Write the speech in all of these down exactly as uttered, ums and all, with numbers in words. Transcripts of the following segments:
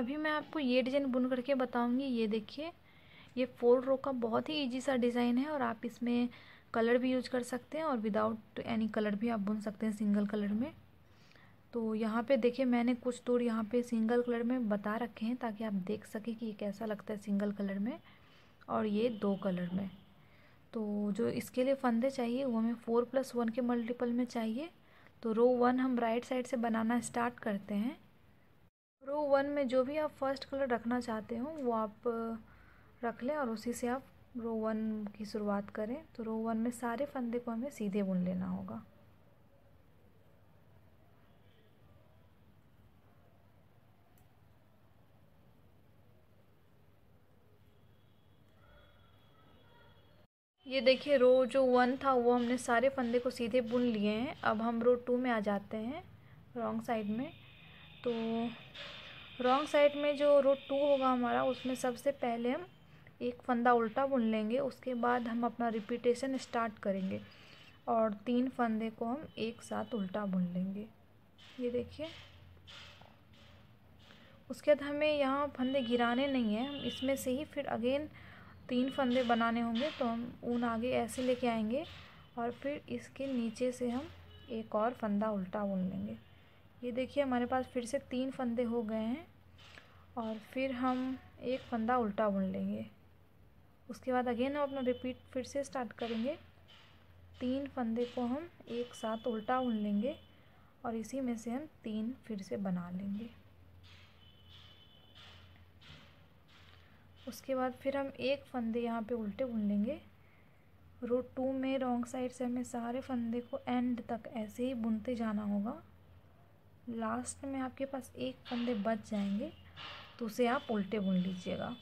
अभी मैं आपको ये डिज़ाइन बुन करके बताऊंगी। ये देखिए, ये फोर रो का बहुत ही इजी सा डिज़ाइन है और आप इसमें कलर भी यूज कर सकते हैं और विदाउट एनी कलर भी आप बुन सकते हैं सिंगल कलर में। तो यहाँ पे देखिए मैंने कुछ तोड़ यहाँ पे सिंगल कलर में बता रखे हैं ताकि आप देख सकें कि ये कैसा लगता है सिंगल कलर में और ये दो कलर में। तो जो इसके लिए फंदे चाहिए वो हमें फोर प्लस वन के मल्टीपल में चाहिए। तो रो वन हम राइट साइड से बनाना स्टार्ट करते हैं। रो वन में जो भी आप फर्स्ट कलर रखना चाहते हो वो आप रख लें और उसी से आप रो वन की शुरुआत करें। तो रो वन में सारे फंदे को हमें सीधे बुन लेना होगा। ये देखिए रो जो वन था वो हमने सारे फंदे को सीधे बुन लिए हैं। अब हम रो टू में आ जाते हैं रॉन्ग साइड में। तो रॉन्ग साइड में जो रो टू होगा हमारा उसमें सबसे पहले हम एक फंदा उल्टा बुन लेंगे। उसके बाद हम अपना रिपीटेशन स्टार्ट करेंगे और तीन फंदे को हम एक साथ उल्टा बुन लेंगे। ये देखिए, उसके बाद हमें यहाँ फंदे गिराने नहीं हैं, हम इसमें से ही फिर अगेन तीन फंदे बनाने होंगे। तो हम ऊन आगे ऐसे लेके आएंगे और फिर इसके नीचे से हम एक और फंदा उल्टा बुन लेंगे। ये देखिए हमारे पास फिर से तीन फंदे हो गए हैं और फिर हम एक फंदा उल्टा बुन लेंगे। उसके बाद अगेन हम अपना रिपीट फिर से स्टार्ट करेंगे। तीन फंदे को हम एक साथ उल्टा बुन लेंगे और इसी में से हम तीन फिर से बना लेंगे। उसके बाद फिर हम एक फंदे यहाँ पे उल्टे बुन लेंगे। रो टू में रॉन्ग साइड से हमें सारे फंदे को एंड तक ऐसे ही बुनते जाना होगा। लास्ट में आपके पास एक फंदे बच जाएंगे तो उसे आप उल्टे बुन लीजिएगा।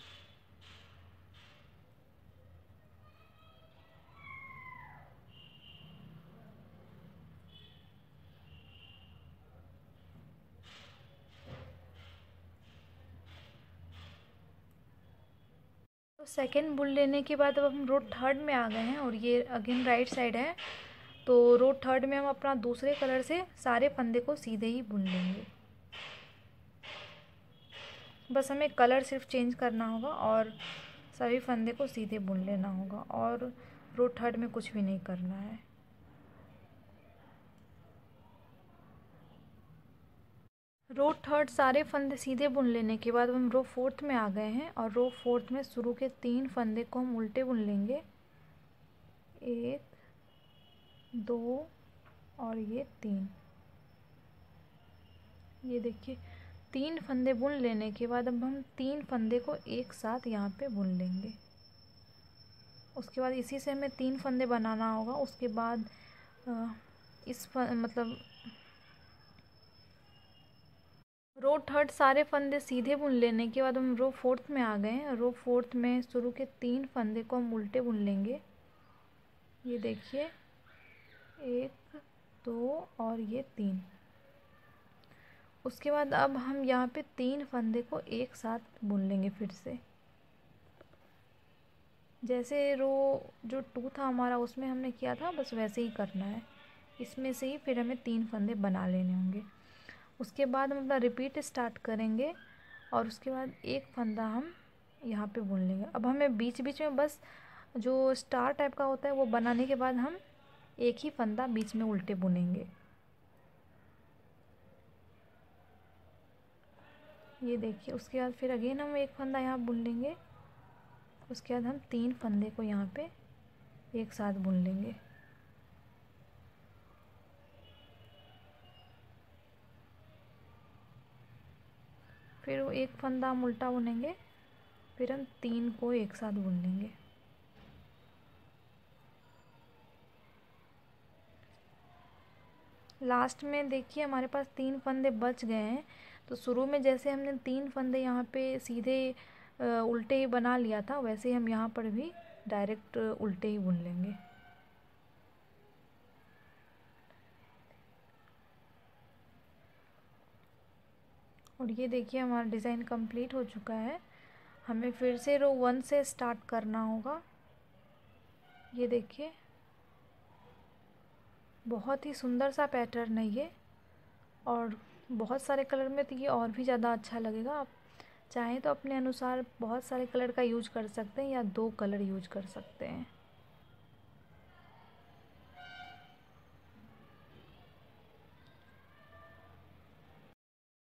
तो सेकेंड बुन लेने के बाद अब हम रो थर्ड में आ गए हैं और ये अगेन राइट साइड है। तो रो थर्ड में हम अपना दूसरे कलर से सारे फंदे को सीधे ही बुन लेंगे। बस हमें कलर सिर्फ चेंज करना होगा और सभी फंदे को सीधे बुन लेना होगा और रो थर्ड में कुछ भी नहीं करना है। रो थर्ड सारे फंदे सीधे बुन लेने के बाद हम रो फोर्थ में आ गए हैं और रो फोर्थ में शुरू के तीन फंदे को हम उल्टे बुन लेंगे। एक, दो और ये तीन। ये देखिए तीन फंदे बुन लेने के बाद अब हम तीन फंदे को एक साथ यहाँ पे बुन लेंगे। उसके बाद इसी से हमें तीन फंदे बनाना होगा। उसके बाद इस फ, मतलब रो थर्ड सारे फंदे सीधे बुन लेने के बाद हम रो फोर्थ में आ गए हैं। रो फोर्थ में शुरू के तीन फंदे को हम उल्टे बुन लेंगे। ये देखिए एक, दो और ये तीन। उसके बाद अब हम यहाँ पे तीन फंदे को एक साथ बुन लेंगे फिर से। जैसे रो जो टू था हमारा उसमें हमने किया था बस वैसे ही करना है। इसमें से ही फिर हमें तीन फंदे बना लेने होंगे। उसके बाद हम अपना रिपीट स्टार्ट करेंगे और उसके बाद एक फंदा हम यहाँ पे बुन लेंगे। अब हमें बीच बीच में बस जो स्टार टाइप का होता है वो बनाने के बाद हम एक ही फंदा बीच में उल्टे बुनेंगे। ये देखिए, उसके बाद फिर अगेन हम एक फंदा यहाँ बुन लेंगे। उसके बाद हम तीन फंदे को यहाँ पे एक साथ बुन लेंगे। फिर वो एक फंदा हम उल्टा बुनेंगे, फिर हम तीन को एक साथ बुन लेंगे। लास्ट में देखिए हमारे पास तीन फंदे बच गए हैं। तो शुरू में जैसे हमने तीन फंदे यहाँ पे सीधे उल्टे ही बना लिया था वैसे ही हम यहाँ पर भी डायरेक्ट उल्टे ही बुन लेंगे। और ये देखिए हमारा डिज़ाइन कंप्लीट हो चुका है। हमें फिर से रो वन से स्टार्ट करना होगा। ये देखिए बहुत ही सुंदर सा पैटर्न है ये और बहुत सारे कलर में तो ये और भी ज़्यादा अच्छा लगेगा। आप चाहे तो अपने अनुसार बहुत सारे कलर का यूज कर सकते हैं या दो कलर यूज कर सकते हैं।